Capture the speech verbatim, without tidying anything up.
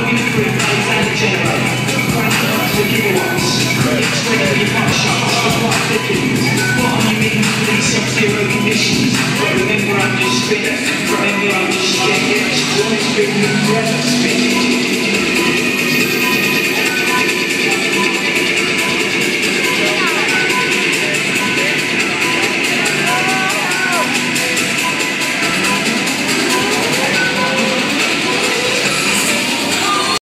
Generate. Grant the gigawatts. It's ready for your punch shots.